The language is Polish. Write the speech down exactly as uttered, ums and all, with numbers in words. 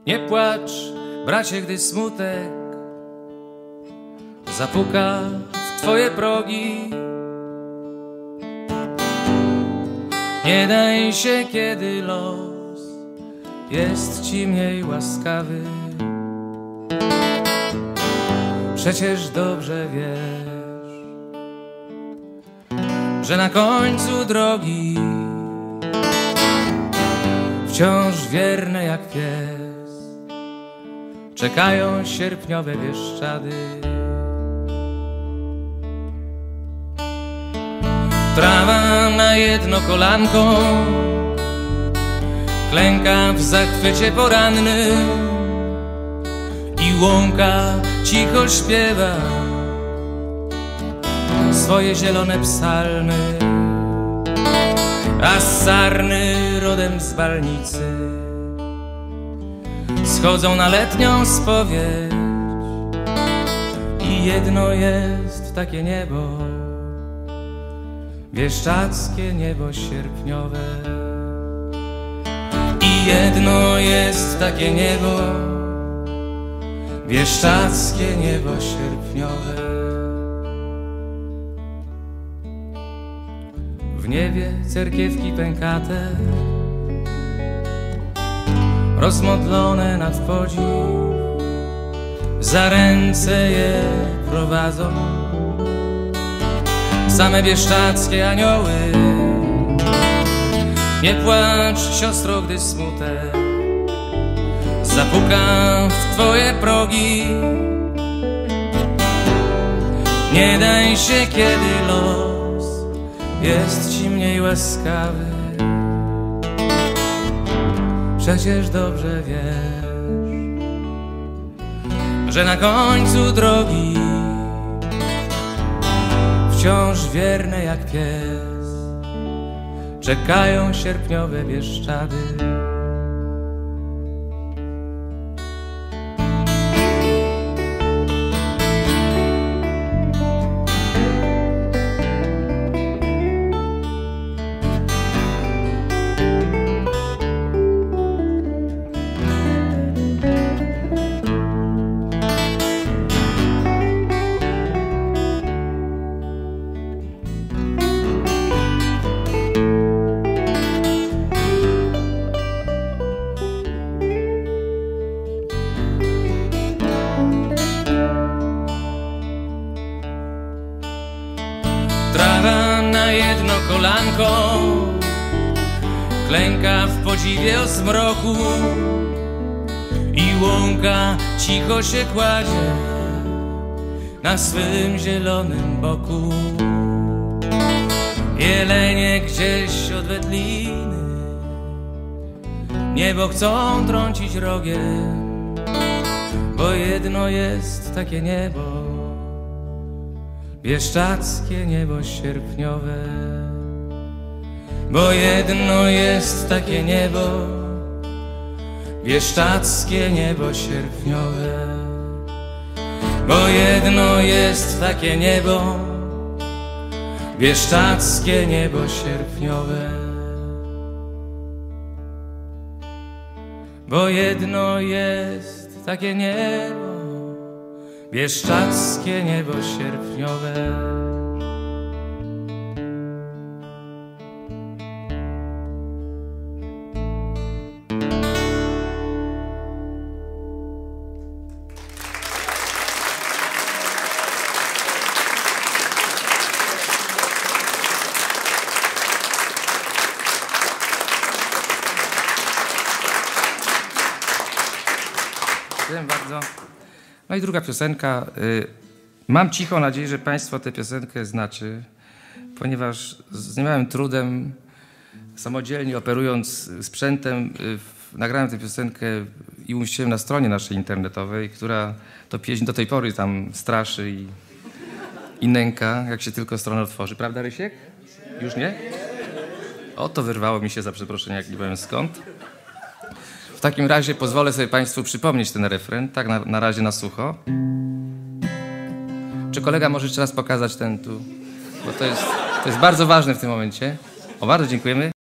Nie płacz, bracie, gdy smutek zapuka w twoje progi. Nie daj się, kiedy los jest ci mniej łaskawy. Przecież dobrze wiesz, że na końcu drogi wciąż wierne jak pies czekają sierpniowe Bieszczady. Trawa na jedno kolanko klęka w zachwycie porannym i łąka cicho śpiewa swoje zielone psalmy, a sarny rodem z Balnicy schodzą na letnią spowiedź i jedno jest takie niebo, bieszczadzkie niebo sierpniowe. I jedno jest takie niebo, bieszczadzkie niebo sierpniowe. W niebie cerkiewki pękate, rozmodlone nad podziw, za ręce je prowadzą same bieszczadzkie anioły. Nie płacz, siostro, gdy smutek zapuka w twoje progi. Nie daj się, kiedy los jest ci mniej łaskawy. Przecież dobrze wiesz, że na końcu drogi wciąż wierne jak pies czekają sierpniowe Bieszczady. Trawa na jedno kolanko klęka w podziwie o zmroku i łąka cicho się kładzie na swym zielonym boku. Jelenie gdzieś od wędliny niebo chcą trącić rogiem, bo jedno jest takie niebo, bieszczadzkie niebo sierpniowe. Bo jedno jest takie niebo, bieszczadzkie niebo sierpniowe. Bo jedno jest takie niebo, bieszczadzkie niebo sierpniowe. Bo jedno jest takie niebo, bieszczadzkie niebo sierpniowe. Dziękuję bardzo. No i druga piosenka. Mam cichą nadzieję, że państwo tę piosenkę znacie, ponieważ z niemałym trudem, samodzielnie operując sprzętem, nagrałem tę piosenkę i umieściłem na stronie naszej internetowej, która to pieśń do tej pory tam straszy i, i nęka, jak się tylko strona otworzy. Prawda, Rysiek? Już nie? Oto wyrwało mi się, za przeproszenie, jak nie powiem skąd. W takim razie pozwolę sobie państwu przypomnieć ten refren, tak na, na razie na sucho. Czy kolega może jeszcze raz pokazać ten tu? Bo to jest, to jest bardzo ważne w tym momencie. O, bardzo dziękujemy.